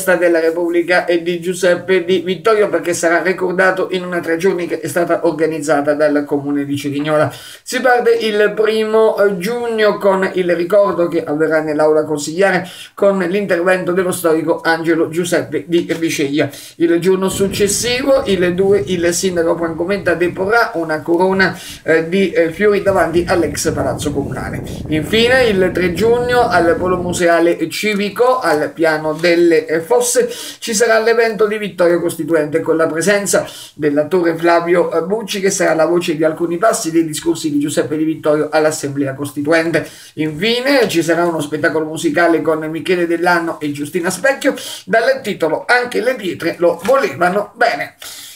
festa della Repubblica di Giuseppe Di Vittorio, perché sarà ricordato in una 3 giorni che è stata organizzata dal comune di Cerignola. Si parte il 1° giugno con il ricordo che avverrà nell'aula consigliare con l'intervento dello storico Angelo Giuseppe di Bisceglia. Il giorno successivo, il 2, il sindaco Francomenta deporrà una corona di fiori davanti all'ex palazzo comunale. Infine, il 3 giugno al Polo Museale Civico, al piano delle Fosse, ci sarà l'evento di Vittorio Costituente con la presenza dell'attore Flavio Bucci, che sarà la voce di alcuni passi dei discorsi di Giuseppe Di Vittorio all'Assemblea Costituente. Infine ci sarà uno spettacolo musicale con Michele Dell'Anno e Giustina Specchio dal titolo Anche le pietre lo volevano bene.